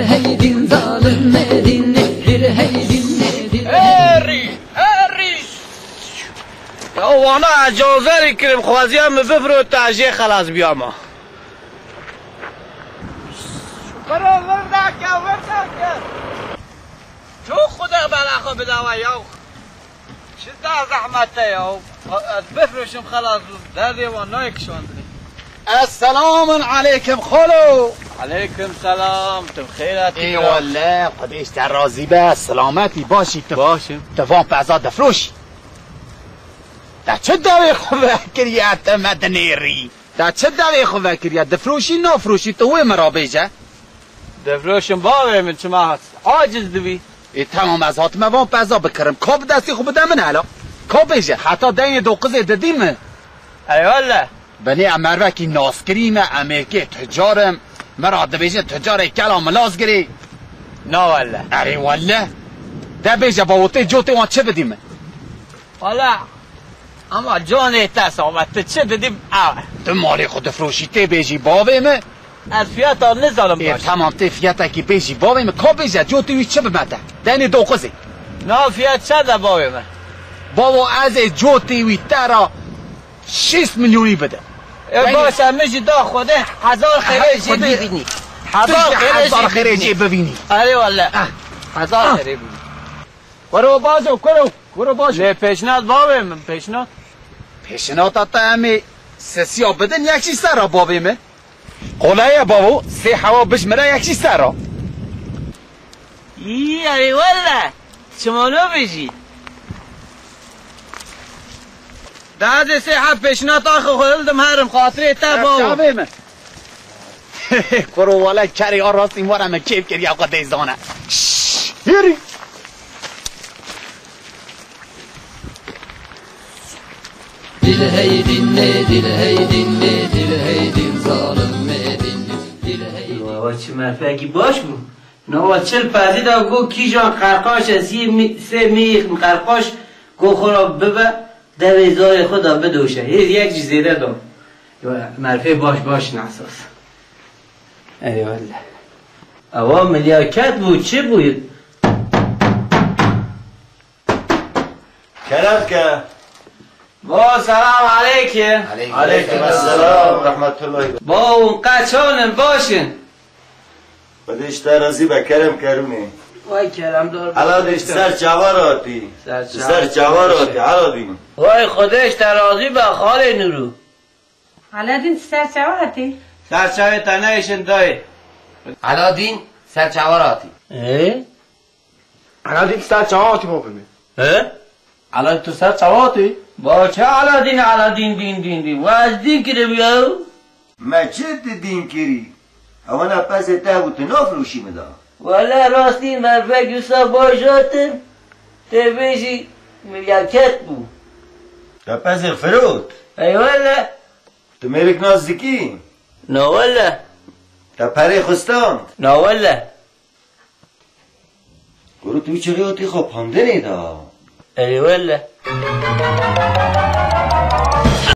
hey din zalim din dil hey din dil هری یا وانا اجازه کریم خوازیم بفرو تاجه خلاص بیاما برو وردکه چو خدا بلاخو بداوه یو شده زحمته یو بفروشم خلاص در دیوان نایکشان السلام علیکم خالو. علیکم سلام تو خیرت ای والله خودش در راضی به سلامتی باشی. باشیم تفاهم پزا دفروش در چه دوی خوبکریت مدنیری در چه دوی خوبکریت دفروشی نفروشی تو مرا بیجه دفروشم باوی من چما هست عاجز دوی ای تمام از هات موان پزا بکرم کاب دستی خوب بده من حالا کاب بیجه حتی دین دو قضی ددیم ای والله بنی امروکی ناسکریم امریکی تجارم مرا دبیجه تجار کلام لازگری نه والله اره والله ده بیجه باوته جوته وان چه بدیم والله اما جان تصامت چه بدیم تو مالی خود فروشیته بیجی باویمه از فیات ها نزالم باش تمام ته فیاتا کی بیجی باویمه کا بیجه جوته وی چه بمده دین دو قضی نه فیات چه ده باویمه بابا از جوته وی ترا 6 میلیونی بده باشه میشی دا خوده 1000 خیره جی ببینی 1000 خیره جی ببینی آره والله 1000 خیره ببینی برو بازو کرو بازو لی پیشنات باوی من پیشنات تا همی سسیا بدن یکشی سر بابیمه قولای بابو سی حوا بشمره یکشی سر ای آره والله چمانو بیشی دازه سی حب پیشنات آخه خودلدم هرم خاطره تا باو کرو والا کری آراستی مارم کیف کری آقا دیزانه هیری dil hey din dil hey din zalim dil hey بابا چه مرفقی باش بود نوا چل پزی دا گو کی جان قرقاش سه میخ قرقاش گو خورا ببه دویزای خدا بدوشه یک چیز زیده دام مرفه باش ناساس ای والله اوا ملیاکت بود چه بود کرم که با سلام علیکم علیکم السلام رحمت الله با اون قچانم باشن بدش ترازی به کرم کرونه وای کرم دار حالا دیش سر جواراتی سر جواراتی حالا دین وای خودش ترازی به خال نورو علادین سر چواراتی؟ سر چوه تنهشن دای علادین سر چواراتی علادین سر چواراتی مبینی علادین تو سر چواراتی؟ با چه علادین دین و از دین کره بیاو؟ ما چه دین کری؟ اوانا پس ته بود نفروشی مدا والا راستی مرفق یوسف باشاتن ته بیشی ملیاکت بود تا پس فرود ای والا تو میرک نازدیکی نه والا تا پره خستان نه والا گرو توی چه ریاتی خواب پانده نیدا ای والا